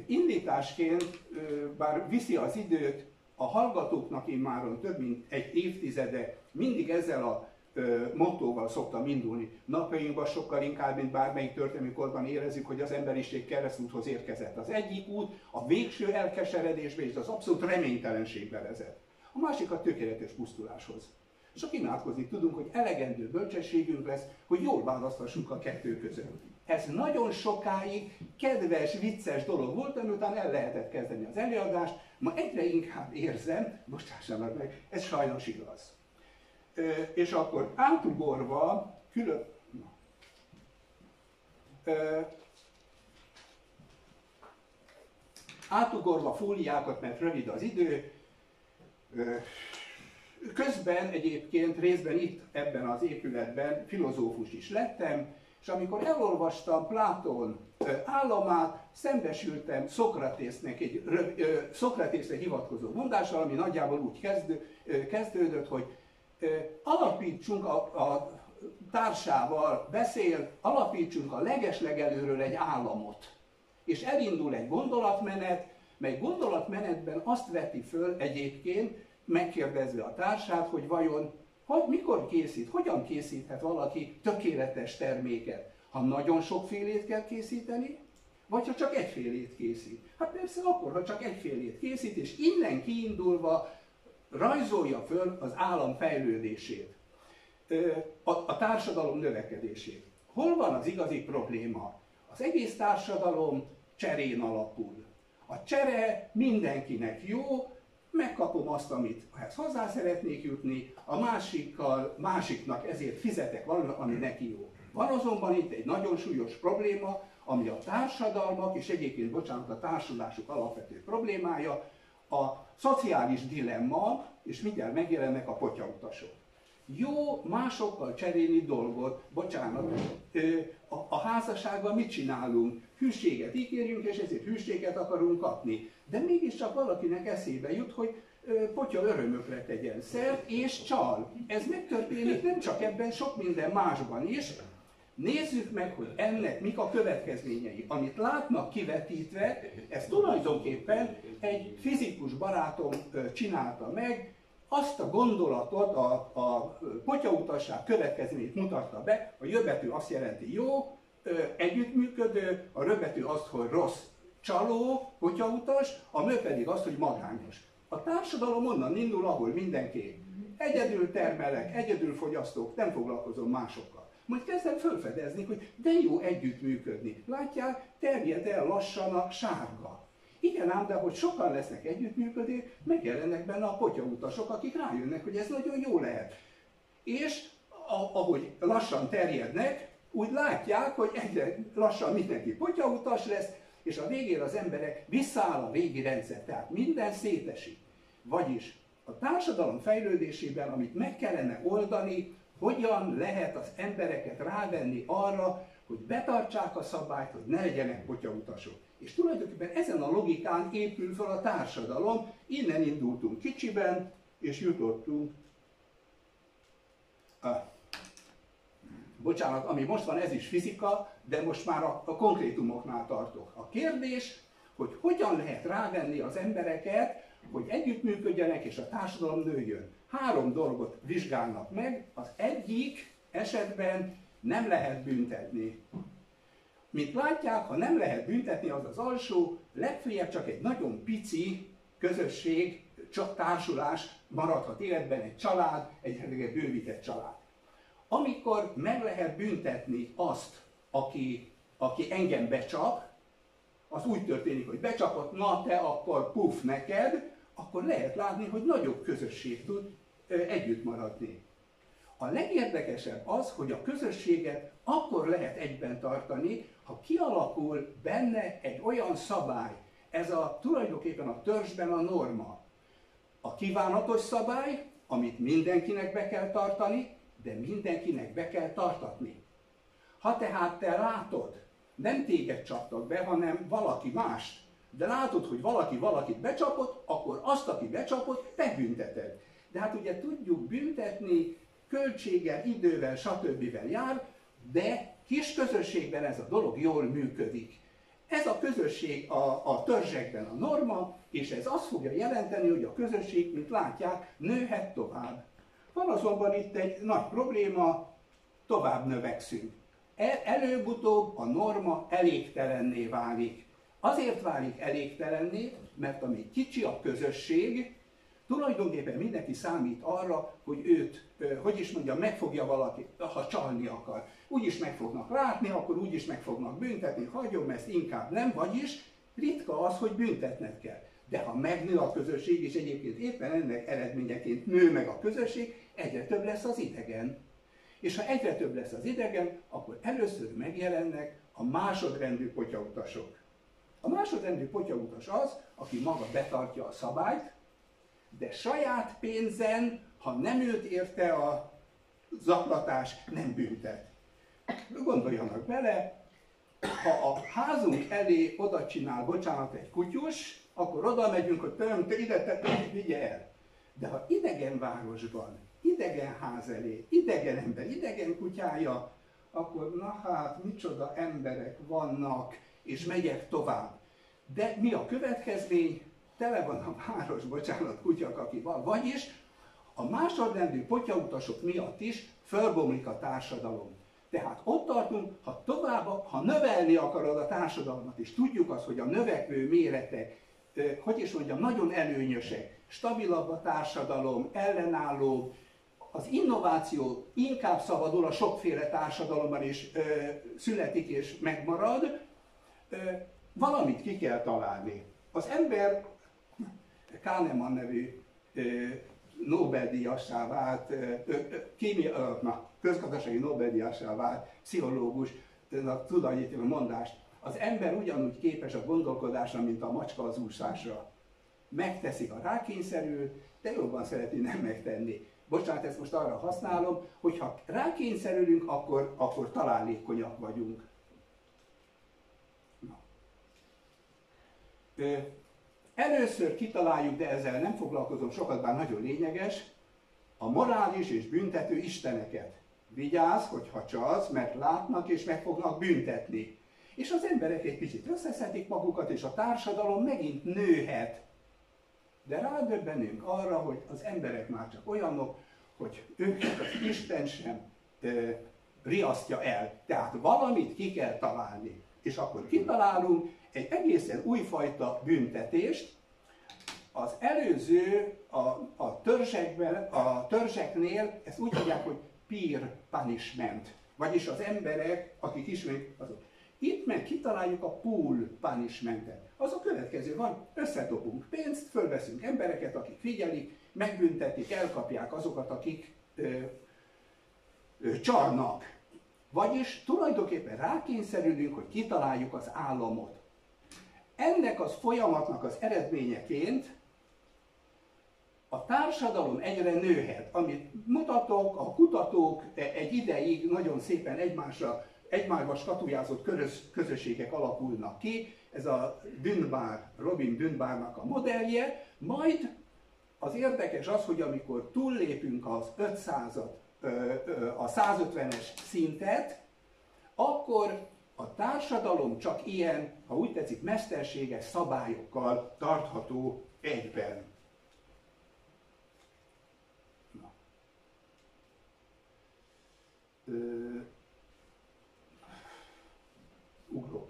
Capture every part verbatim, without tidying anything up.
indításként, bár viszi az időt, a hallgatóknak immáron több mint egy évtizede mindig ezzel a mottóval szoktam indulni. Napjainkban sokkal inkább, mint bármelyik történelmi korban érezzük, hogy az emberiség keresztúthoz érkezett. Az egyik út a végső elkeseredésbe és az abszolút reménytelenségbe vezet. A másik a tökéletes pusztuláshoz. Csak imádkozni tudunk, hogy elegendő bölcsességünk lesz, hogy jól választassunk a kettő között. Ez nagyon sokáig kedves, vicces dolog volt, amiután el lehetett kezdeni az előadást. Ma egyre inkább érzem, bocsássanak meg, ez sajnos igaz. Ö, és akkor átugorva, külön... Na. Ö, átugorva fóliákat, mert rövid az idő, ö, közben egyébként részben itt ebben az épületben filozófus is lettem, és amikor elolvastam Platón államát, szembesültem Szokratésznek egy Szokratészre hivatkozó mondással, ami nagyjából úgy kezdő, kezdődött, hogy alapítsunk a, a társával, beszél, alapítsunk a legeslegelőről egy államot. És elindul egy gondolatmenet, mely gondolatmenetben azt veti föl egyébként, megkérdezve a társát, hogy vajon hogy mikor készít, hogyan készíthet valaki tökéletes terméket. Ha nagyon sokfélét kell készíteni, vagy ha csak egyfélét készít. Hát persze akkor, ha csak egyfélét készít, és innen kiindulva rajzolja föl az állam fejlődését, a, a társadalom növekedését. Hol van az igazi probléma? Az egész társadalom cserén alapul. A csere mindenkinek jó, megkapom azt, amit ehhez hozzá szeretnék jutni, a másikkal, másiknak ezért fizetek valamit, ami neki jó. Van azonban itt egy nagyon súlyos probléma, ami a társadalmak, és egyébként, bocsánat, a társulásuk alapvető problémája, a szociális dilemma, és mindjárt megjelennek a potyautasok. Jó másokkal cserélni dolgot, bocsánat, a, a házasságban mit csinálunk? Hűséget ígérjünk, és ezért hűséget akarunk kapni. De mégiscsak valakinek eszébe jut, hogy potya örömökre tegyen szert, és csal. Ez megtörténik nem csak ebben, sok minden másban is. Nézzük meg, hogy ennek mik a következményei. Amit látnak kivetítve, ez tulajdonképpen egy fizikus barátom csinálta meg, azt a gondolatot, a, a potyautasság következményét mutatta be, a jöbetű azt jelenti jó, együttműködő, a röbetű azt, hogy rossz, csaló, potyautas, a mö pedig azt, hogy magányos. A társadalom onnan indul, ahol mindenki egyedül termelek, egyedül fogyasztók, nem foglalkozom másokkal. Majd kezdem felfedezni, hogy de jó együttműködni. Látják, terjed el lassan a sárga. Igen ám, de hogy sokan lesznek együttműködők, megjelennek benne a potyautasok, akik rájönnek, hogy ez nagyon jó lehet. És ahogy lassan terjednek, úgy látják, hogy egyre lassan mindenki potyautas lesz, és a végén az emberek visszaáll a régi rendszer, tehát minden szétesik. Vagyis a társadalom fejlődésében, amit meg kellene oldani, hogyan lehet az embereket rávenni arra, hogy betartsák a szabályt, hogy ne legyenek potyautasok. És tulajdonképpen ezen a logikán épül fel a társadalom, innen indultunk kicsiben, és jutottunk. Ah. Bocsánat, ami most van, ez is fizika, de most már a, a konkrétumoknál tartok. A kérdés, hogy hogyan lehet rávenni az embereket, hogy együttműködjenek és a társadalom nőjön. Három dolgot vizsgálnak meg, az egyik esetben nem lehet büntetni. Mint látják, ha nem lehet büntetni, az az alsó, legfeljebb csak egy nagyon pici közösség, csak társulás maradhat életben, egy család, egy bővített család. Amikor meg lehet büntetni azt, aki, aki engem becsap, az úgy történik, hogy becsapott, na te akkor puf neked, akkor lehet látni, hogy nagyobb közösség tud együtt maradni. A legérdekesebb az, hogy a közösséget akkor lehet egyben tartani, ha kialakul benne egy olyan szabály, ez a tulajdonképpen a törzsben a norma. A kívánatos szabály, amit mindenkinek be kell tartani, de mindenkinek be kell tartatni. Ha tehát te látod, nem téged csaptak be, hanem valaki mást, de látod, hogy valaki valakit becsapott, akkor azt, aki becsapott, megbünteted. De hát ugye tudjuk, büntetni költséggel, idővel, stb. Jár, de kis közösségben ez a dolog jól működik. Ez a közösség a, a törzsekben a norma, és ez azt fogja jelenteni, hogy a közösség, mint látják, nőhet tovább. Van azonban itt egy nagy probléma, tovább növekszünk. El, előbb-utóbb a norma elégtelenné válik. Azért válik elégtelenné, mert amíg kicsi a közösség, tulajdonképpen mindenki számít arra, hogy őt, hogy is mondjam, megfogja valaki, ha csalni akar. Úgyis meg fognak látni, akkor úgyis meg fognak büntetni, hagyom ezt, inkább nem, vagyis ritka az, hogy büntetned kell. De ha megnő a közösség, és egyébként éppen ennek eredményeként nő meg a közösség, egyre több lesz az idegen. És ha egyre több lesz az idegen, akkor először megjelennek a másodrendű potyautasok. A másodrendű potyautas az, aki maga betartja a szabályt, de saját pénzen, ha nem őt érte a zaklatás, nem büntet. Gondoljanak bele, ha a házunk elé oda csinál, bocsánat, egy kutyus, akkor oda megyünk, hogy te, te ide te, vigye el. De ha idegen városban, idegen ház elé, idegen ember, idegen kutyája, akkor na hát, micsoda emberek vannak, és megyek tovább. De mi a következmény? Tele van a város, bocsánat, kutyak, aki van. Vagyis a másodrendű potyautasok miatt is fölbomlik a társadalom. Tehát ott tartunk, ha tovább, ha növelni akarod a társadalmat, és tudjuk azt, hogy a növekvő méretek, hogy is mondjam, nagyon előnyösek, stabilabb a társadalom, ellenálló, az innováció inkább szabadul, a sokféle társadalomban is ö, születik és megmarad, ö, valamit ki kell találni. Az ember Kahneman nevű ö, Nobel-díjassá vált, ö, ö, kémia, ö, na, közgazdasági Nobel-díjassá vált pszichológus, a tudományító mondást. Az ember ugyanúgy képes a gondolkodásra, mint a macska az úszásra. Megteszik, a rákényszerül, de jobban szereti nem megtenni. Bocsánat, ezt most arra használom, hogy ha rákényszerülünk, akkor, akkor találékonyak vagyunk. Na. Ö, először kitaláljuk, de ezzel nem foglalkozom sokat, bár nagyon lényeges, a morális és büntető isteneket. Vigyázz, hogyha csalsz, mert látnak és meg fognak büntetni. És az emberek egy kicsit összeszedik magukat, és a társadalom megint nőhet. De rádöbbenünk arra, hogy az emberek már csak olyanok, hogy őket az Isten sem ö, riasztja el. Tehát valamit ki kell találni. És akkor kitalálunk egy egészen újfajta büntetést. Az előző a, a, törzsekben, a törzseknél ezt úgy hívják, hogy peer punishment. Vagyis az emberek, akik ismerik, azok. Itt meg kitaláljuk a pool punishmentet. Az a következő van, összedobunk pénzt, fölveszünk embereket, akik figyelik, megbüntetik, elkapják azokat, akik ö, ö, csalnak. Vagyis tulajdonképpen rákényszerülünk, hogy kitaláljuk az államot. Ennek az folyamatnak az eredményeként a társadalom egyre nőhet, amit mutatók, a kutatók egy ideig nagyon szépen egymásra egymásba skatujázott közösségek alakulnak ki, ez a Dunbar, Robin Dunbarnak a modellje, majd az érdekes az, hogy amikor túllépünk az ötszázat, a százötvenes szintet, akkor a társadalom csak ilyen, ha úgy tetszik, mesterséges szabályokkal tartható egyben. Na. Ö Ugró.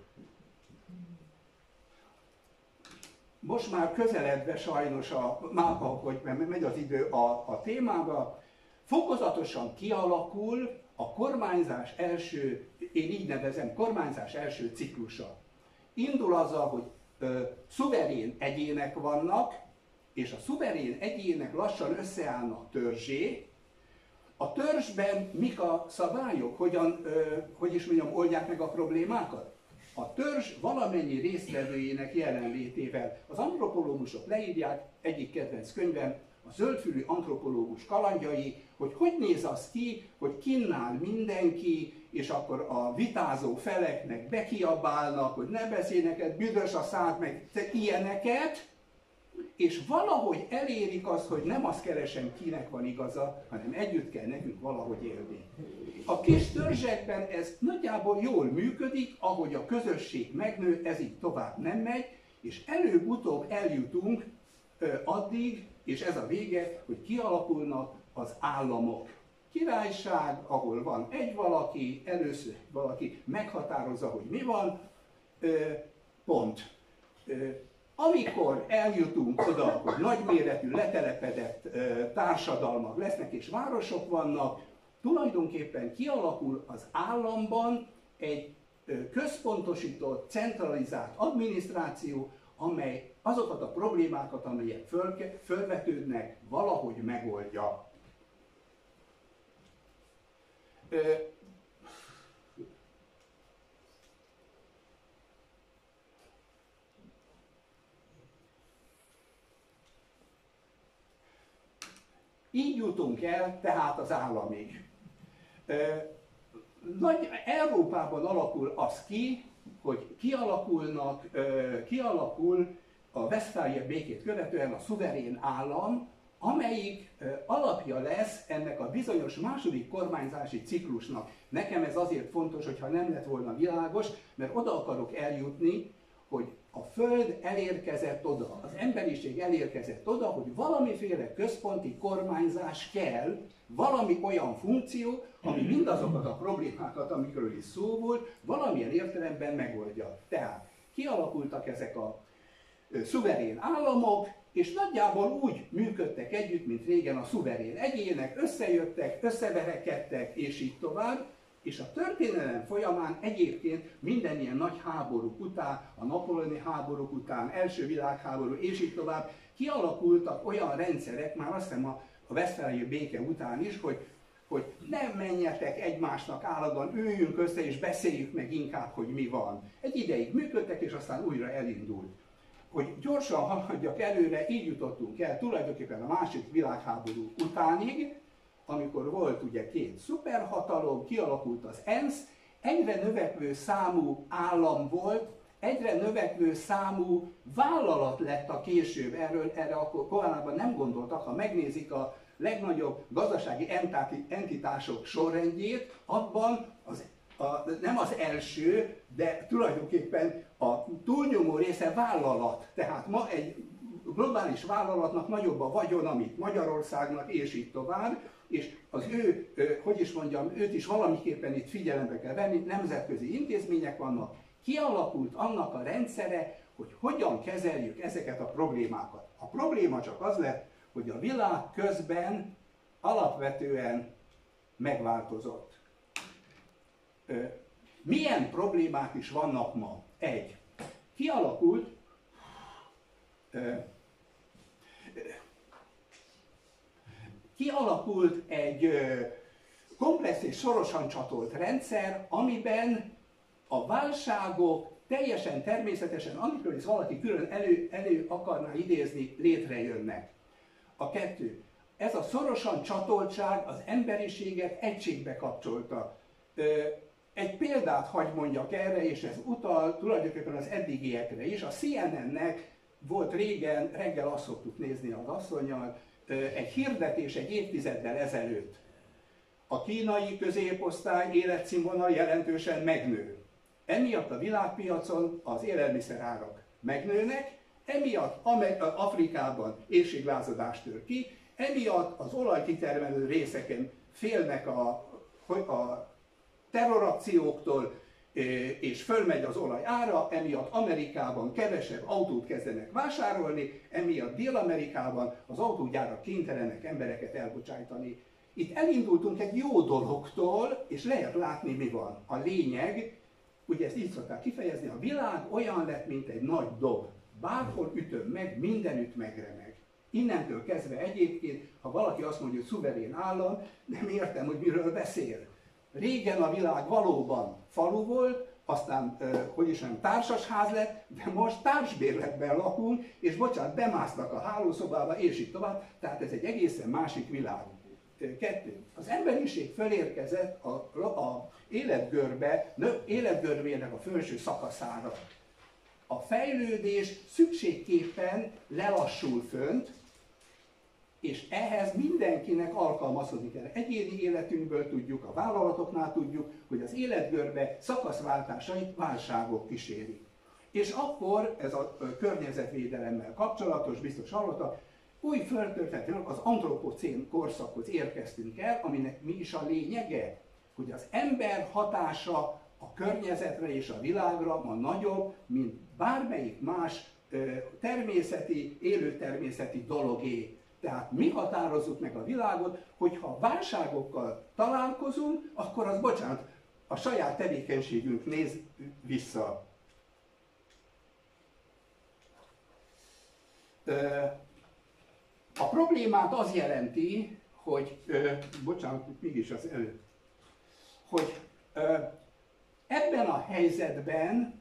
Most már közeledve sajnos, a, már, ahogy megy az idő a, a témába, fokozatosan kialakul a kormányzás első, én így nevezem, kormányzás első ciklusa. Indul azzal, hogy ö, szuverén egyének vannak, és a szuverén egyének lassan összeállnak törzsé. A törzsben mik a szabályok, hogyan, ö, hogy is mondjam, oldják meg a problémákat? A törzs valamennyi résztvevőjének jelenlétével. Az antropológusok leírják, egyik kedvenc könyvem, a zöldfülű antropológus kalandjai, hogy hogy néz az ki, hogy kinnál mindenki, és akkor a vitázó feleknek bekiabálnak, hogy ne beszélj neked, büdös a szád, meg te ilyeneket, és valahogy elérik azt, hogy nem azt keresem, kinek van igaza, hanem együtt kell nekünk valahogy élni. A kis törzsekben ez nagyjából jól működik, ahogy a közösség megnő, ez így tovább nem megy, és előbb-utóbb eljutunk ö, addig, és ez a vége, hogy kialakulnak az államok. Királyság, ahol van egy valaki, először valaki meghatározza, hogy mi van, ö, pont. Ö, amikor eljutunk oda, hogy nagyméretű, letelepedett ö, társadalmak lesznek és városok vannak, tulajdonképpen kialakul az államban egy ö, központosított, centralizált adminisztráció, amely azokat a problémákat, amelyek föl, fölvetődnek, valahogy megoldja. Ö, Így jutunk el tehát az államig. Nagy Európában alakul az ki, hogy kialakulnak, kialakul a Westfália békét követően a szuverén állam, amelyik alapja lesz ennek a bizonyos második kormányzási ciklusnak. Nekem ez azért fontos, hogyha nem lett volna világos, mert oda akarok eljutni, hogy a Föld elérkezett oda, az emberiség elérkezett oda, hogy valamiféle központi kormányzás kell, valami olyan funkció, ami mindazokat a problémákat, amikről is szó volt, valamilyen értelemben megoldja. Tehát kialakultak ezek a szuverén államok, és nagyjából úgy működtek együtt, mint régen a szuverén egyének, összejöttek, összeverekedtek, és így tovább. És a történelem folyamán egyébként minden ilyen nagy háborúk után, a napóleoni háborúk után, első világháború és így tovább kialakultak olyan rendszerek, már azt hiszem a, a Westfáliai béke után is, hogy, hogy nem menjetek egymásnak állandóan, üljünk össze és beszéljük meg inkább, hogy mi van. Egy ideig működtek, és aztán újra elindult. Hogy gyorsan haladjak előre, így jutottunk el tulajdonképpen a második világháború utánig, amikor volt ugye két szuperhatalom, kialakult az ENSZ, egyre növekvő számú állam volt, egyre növekvő számú vállalat lett a később, erről erre akkor korábban nem gondoltak, ha megnézik a legnagyobb gazdasági entitások sorrendjét, abban az, a, nem az első, de tulajdonképpen a túlnyomó része vállalat. Tehát ma egy globális vállalatnak nagyobb a vagyon, amit Magyarországnak, és így tovább, és az ő, hogy is mondjam, őt is valamiképpen itt figyelembe kell venni, nemzetközi intézmények vannak, kialakult annak a rendszere, hogy hogyan kezeljük ezeket a problémákat. A probléma csak az lett, hogy a világ közben alapvetően megváltozott. Milyen problémák is vannak ma? Egy. Kialakult Kialakult egy komplex és szorosan csatolt rendszer, amiben a válságok teljesen természetesen, amikor is valaki külön elő, elő akarná idézni, létrejönnek. A kettő. Ez a szorosan csatoltság az emberiséget egységbe kapcsolta. Egy példát hagy mondjak erre, és ez utal tulajdonképpen az eddigiekre is. A C N N-nek volt régen, reggel azt szoktuk nézni az asszonnyal, egy hirdetés egy évtizeddel ezelőtt. A kínai középosztály életszínvonal jelentősen megnő. Emiatt a világpiacon az élelmiszerárak megnőnek, emiatt Afrikában éhséglázadás tör ki, emiatt az olajkitermelő részeken félnek a, a terrorakcióktól, és fölmegy az olaj ára, emiatt Amerikában kevesebb autót kezdenek vásárolni, emiatt Dél-Amerikában az autógyárak kénytelenek embereket elbocsájtani. Itt elindultunk egy jó dologtól, és lehet látni, mi van. A lényeg, ugye ezt így szokták kifejezni, a világ olyan lett, mint egy nagy dob. Bárhol ütöm meg, mindenütt megremeg. Innentől kezdve egyébként, ha valaki azt mondja, hogy szuverén állam, nem értem, hogy miről beszél. Régen a világ valóban falu volt, aztán, hogy is nem, társasház lett, de most társbérletben lakunk, és bocsánat, bemásznak a hálószobába, és így tovább, tehát ez egy egészen másik világ. Kettő. Az emberiség felérkezett a, a életgörbe, életgörbének a felső szakaszára. A fejlődés szükségképpen lelassul fönt, és ehhez mindenkinek alkalmazkodni kell. Egyéni életünkből tudjuk, a vállalatoknál tudjuk, hogy az életgörbe szakaszváltásait válságok kísérik. És akkor ez a környezetvédelemmel kapcsolatos, biztos hallottak, új földtörténetben az antropocén korszakhoz érkeztünk el, aminek mi is a lényege, hogy az ember hatása a környezetre és a világra ma nagyobb, mint bármelyik más természeti, élőtermészeti dologé. Tehát mi határozzuk meg a világot, hogyha válságokkal találkozunk, akkor az, bocsánat, a saját tevékenységünk néz vissza. A problémát az jelenti, hogy, bocsánat, mégis az elő, hogy ebben a helyzetben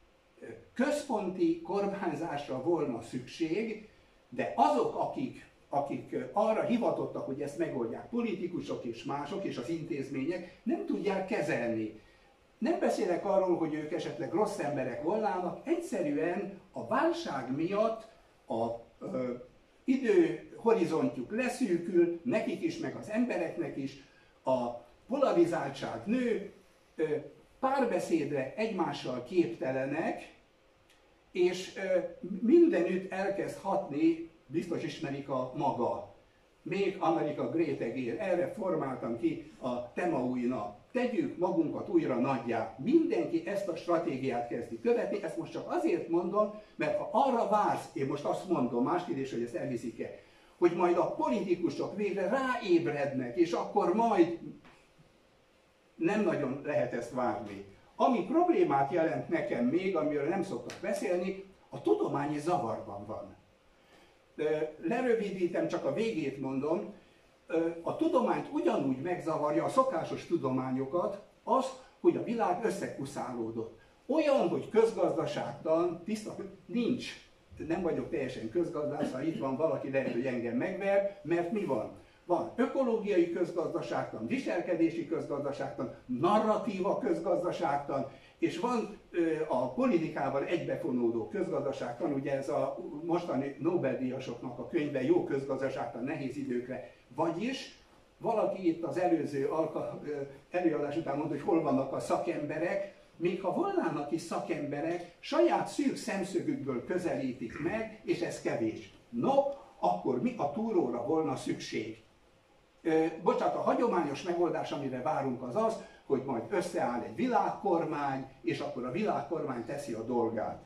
központi kormányzásra volna szükség, de azok, akik, akik arra hivatottak, hogy ezt megoldják, politikusok és mások és az intézmények, nem tudják kezelni. Nem beszélek arról, hogy ők esetleg rossz emberek volnának, egyszerűen a válság miatt a ö, időhorizontjuk leszűkül, nekik is, meg az embereknek is, a polarizáltság nő, ö, párbeszédre egymással képtelenek, és ö, mindenütt elkezd hatni, biztos ismerik a maga. Még America Great Again, erre formáltam ki a Temaui-nak. Tegyük magunkat újra nagyjá. Mindenki ezt a stratégiát kezdi követni, ezt most csak azért mondom, mert ha arra vársz, én most azt mondom, más kérdés, hogy ezt elviszik-e, hogy majd a politikusok végre ráébrednek, és akkor majd nem nagyon lehet ezt várni. Ami problémát jelent nekem még, amiről nem szoktak beszélni, a tudományi zavarban van. Lerövidítem, csak a végét mondom, a tudományt ugyanúgy megzavarja, a szokásos tudományokat, az, hogy a világ összekuszálódott. Olyan, hogy közgazdaságtan, tiszta, nincs, nem vagyok teljesen közgazdász, ha itt van valaki, lehet, hogy engem megver, mert mi van? Van ökológiai közgazdaságtan, viselkedési közgazdaságtan, narratíva közgazdaságtan, és van a politikával egybefonódó közgazdaságtan, ugye ez a mostani Nobel-díjasoknak a könyve, Jó közgazdaságtan nehéz időkre. Vagyis valaki itt az előző előadás után mondta, hogy hol vannak a szakemberek, még ha volnának is szakemberek, saját szűk szemszögükből közelítik meg, és ez kevés. No, akkor mi a túróra volna szükség? Bocsánat, a hagyományos megoldás, amire várunk, az az, hogy majd összeáll egy világkormány, és akkor a világkormány teszi a dolgát.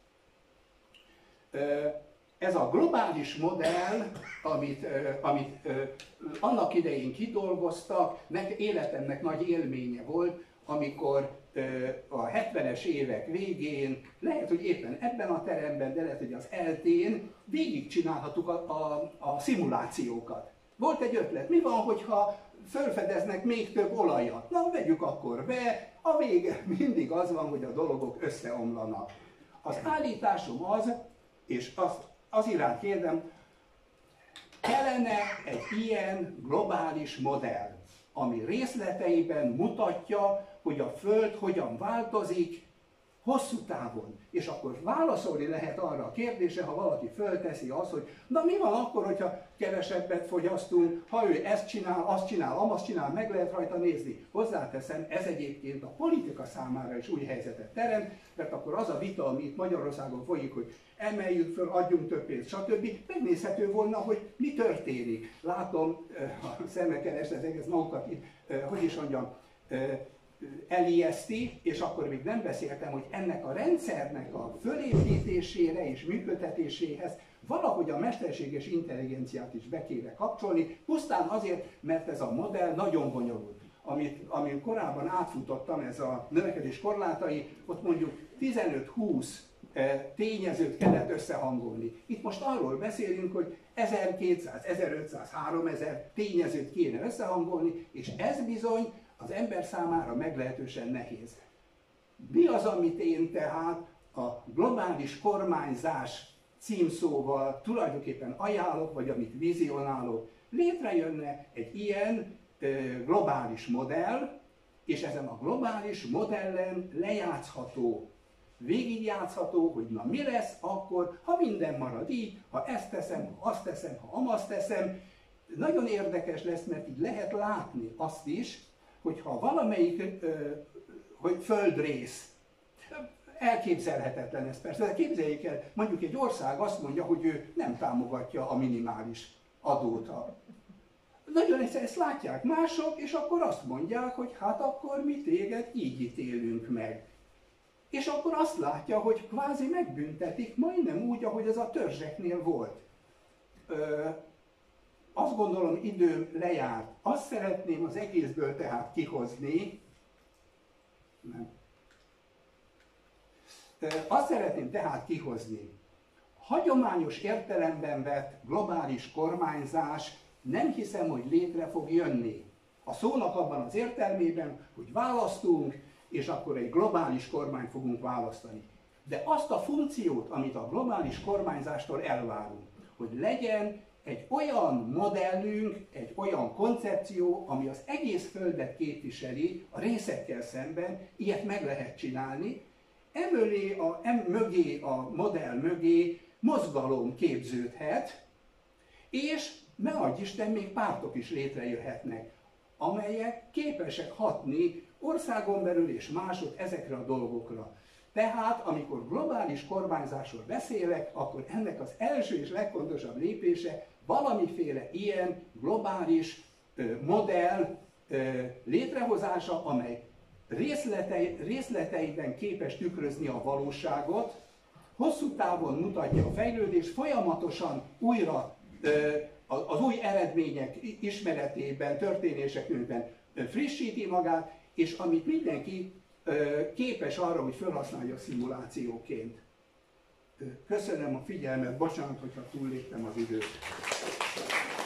Ez a globális modell, amit, amit annak idején kidolgoztak, nek, életemnek nagy élménye volt, amikor a hetvenes évek végén, lehet, hogy éppen ebben a teremben, de lehet, hogy az eltén végigcsinálhattuk a, a, a szimulációkat. Volt egy ötlet, mi van, hogyha felfedeznek még több olajat? Na, vegyük akkor be, a vége mindig az van, hogy a dolgok összeomlanak. Az állításom az, és az, az iránt kérdem, kellene egy ilyen globális modell, ami részleteiben mutatja, hogy a Föld hogyan változik hosszú távon. És akkor válaszolni lehet arra a kérdésre, ha valaki fölteszi azt, hogy na mi van akkor, hogyha kevesebbet fogyasztunk, ha ő ezt csinál, azt csinál, amazt csinál, meg lehet rajta nézni. Hozzáteszem, ez egyébként a politika számára is új helyzetet teremt, mert akkor az a vita, ami itt Magyarországon folyik, hogy emeljük föl, adjunk több pénzt, stb. Megnézhető volna, hogy mi történik. Látom, a szemekkel este az egész magukat itt, hogy is mondjam, elijeszti, és akkor még nem beszéltem, hogy ennek a rendszernek a fölépítésére és működtetéséhez valahogy a mesterséges intelligenciát is be kéne kapcsolni, pusztán azért, mert ez a modell nagyon bonyolult. Amit, amit korábban átfutottam, ez a növekedés korlátai, ott mondjuk tizenöt-húsz tényezőt kellett összehangolni. Itt most arról beszélünk, hogy ezerkétszáz, ezerötszáz, háromezer tényezőt kéne összehangolni, és ez bizony az ember számára meglehetősen nehéz. Mi az, amit én tehát a globális kormányzás címszóval tulajdonképpen ajánlok, vagy amit vizionálok? Létrejönne egy ilyen e, globális modell, és ezen a globális modellen lejátszható, végigjátszható, hogy na mi lesz akkor, ha minden marad így, ha ezt teszem, ha azt teszem, ha amazt teszem. Nagyon érdekes lesz, mert így lehet látni azt is, hogy ha valamelyik hogy földrész, elképzelhetetlen ez persze, de képzeljék el, mondjuk egy ország azt mondja, hogy ő nem támogatja a minimális adót. Nagyon egyszer ezt látják mások, és akkor azt mondják, hogy hát akkor mi téged így ítélünk meg. És akkor azt látja, hogy kvázi megbüntetik, majdnem úgy, ahogy ez a törzseknél volt. Ö, azt gondolom, időm lejárt. Azt szeretném az egészből tehát kihozni, nem. Ö, azt szeretném tehát kihozni, hagyományos értelemben vett globális kormányzás nem hiszem, hogy létre fog jönni. A szónak abban az értelmében, hogy választunk, és akkor egy globális kormányt fogunk választani. De azt a funkciót, amit a globális kormányzástól elvárunk, hogy legyen egy olyan modellünk, egy olyan koncepció, ami az egész Földet képviseli a részekkel szemben, ilyet meg lehet csinálni. Emögé a, em, mögé, a modell mögé mozgalom képződhet, és ne adj Isten, még pártok is létrejöhetnek, amelyek képesek hatni országon belül és másod ezekre a dolgokra. Tehát, amikor globális kormányzásról beszélek, akkor ennek az első és legfontosabb lépése valamiféle ilyen globális ö, modell ö, létrehozása, amely részletei, részleteiben képes tükrözni a valóságot, hosszú távon mutatja a fejlődést, folyamatosan újra ö, az új eredmények ismeretében, történésekben frissíti magát, és amit mindenki képes arra, hogy felhasználja szimulációként. Köszönöm a figyelmet, bocsánat, hogyha túlléptem az időt.